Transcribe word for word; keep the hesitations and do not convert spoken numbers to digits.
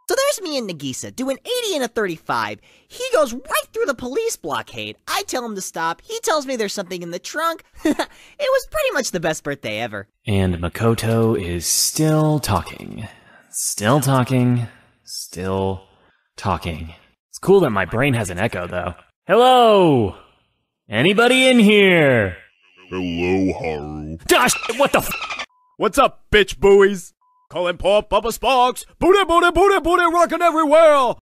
So there's me and Nagisa doing eighty and a thirty-five. He goes right through the police blockade. I tell him to stop. He tells me there's something in the trunk. It was pretty much the best birthday ever. And Makoto is still talking. Still talking. Still talking. It's cool that my brain has an echo, though. Hello? Anybody in here? Hello, Haru. Gosh, what the f- What's up, bitch buoys? Calling Pop Bubba Sparks. Booty, booty, booty, booty, rockin' everywhere.